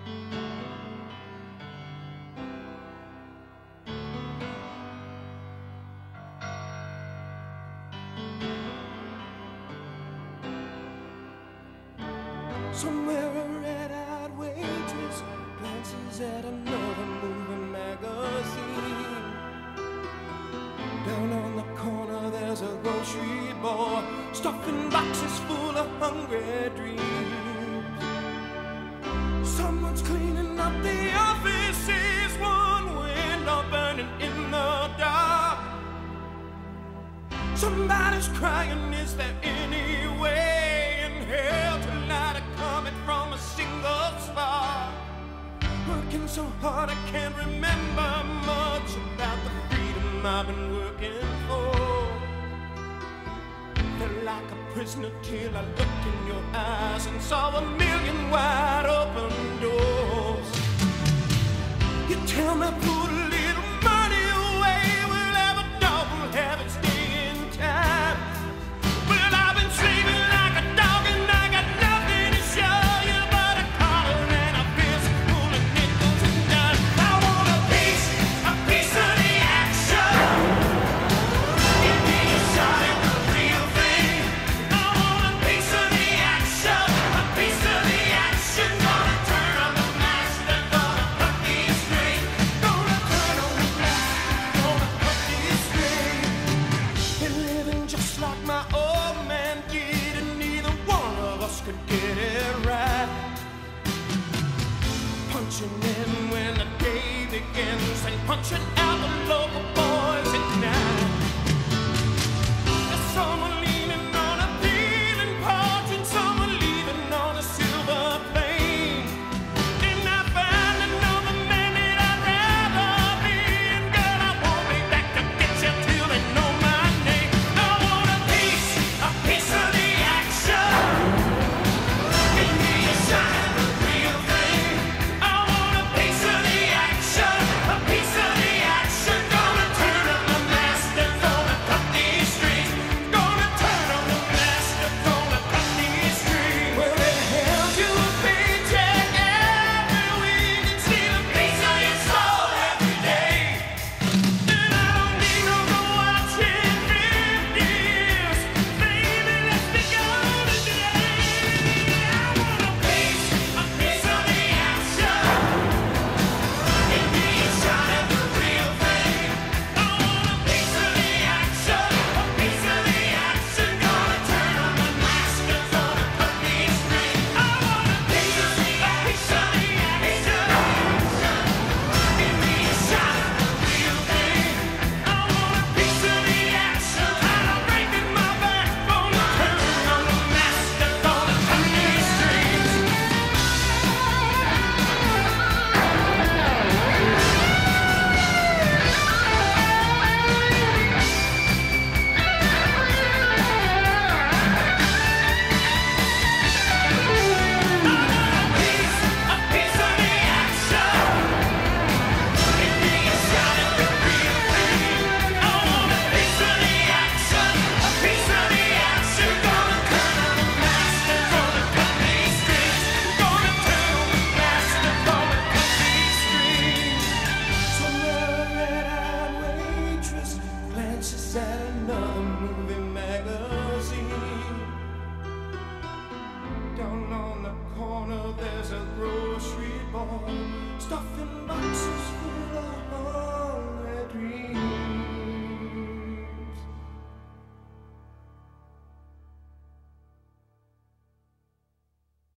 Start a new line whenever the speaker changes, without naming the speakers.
Somewhere a red-eyed waitress glances at another moving magazine. Down on the corner there's a grocery boy stuffing boxes full of hungry dreams. Someone's cleaning up the offices, one window burning in the dark. Somebody's crying, is there any way in hell to light a comet from a single spark? Working so hard I can't remember much about the freedom I've been working for. Felt like a prisoner till I looked in your eyes and saw a million wide open doors. You tell me put a little money away, we'll have a double habit staying time. Well, I've been sleeping like a dog and I got nothing to show you but a collar and a fist full of nickels and dimes. I want a piece of the action. Give me a shot at the real thing. I want a piece of the action, a piece of the action. Gonna turn on the master, gonna cut these strings. Gonna turn on the master, gonna cut these strings. Been living just like my old man did, and neither one of us could get it right. Punching in when the day begins and punching out the local boys at night. There's someone leaning on a peeling porch and someone leaving on a silver plane. Then I find another man that I'd rather be, and girl, I won't be back to get you till they know my name. I want a piece of the action. Give me a shot at the real thing. I want a piece of the action, a piece of the action. Gonna turn on the master, gonna cut these strings. Gonna turn on the master, gonna cut these strings. Well, they held you a paycheck every week and steal a piece of your soul every day. And I don't need no watch in 50 years. Baby, let's be gone today. I want a piece of the action. Give me a shot at the real thing. I want a piece of the action, a piece of the action. Gonna turn on the master, gonna cut these strings. I want a piece of the action. Give me a shot at the real thing. I want a piece of the action. I'm breaking my back, gonna turn on the master, gonna cut these strings. A piece of the action. Give me a shot at the real thing. I want a piece of the action, a piece of the action. Gonna turn on the master, gonna cut these strings. Gonna turn on the master, gonna cut these strings. Somewhere a red-eyed waitress glances at another movie magazine. Down on the corner there's a grocery boy stuffing boxes